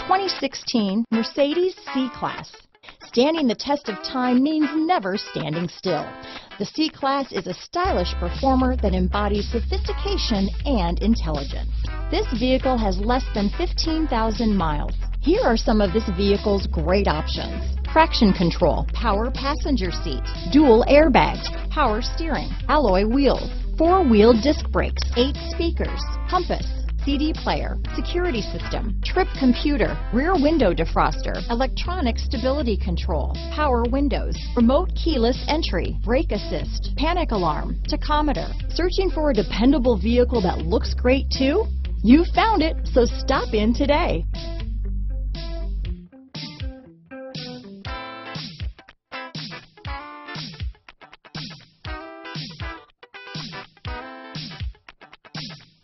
2016 Mercedes C-Class. Standing the test of time means never standing still. The C-Class is a stylish performer that embodies sophistication and intelligence. This vehicle has less than 15,000 miles. Here are some of this vehicle's great options: traction control, power passenger seat, dual airbags, power steering, alloy wheels, four-wheel disc brakes, 8 speakers, compass, CD player, security system, trip computer, rear window defroster, electronic stability control, power windows, remote keyless entry, brake assist, panic alarm, tachometer. Searching for a dependable vehicle that looks great too? You found it, so stop in today.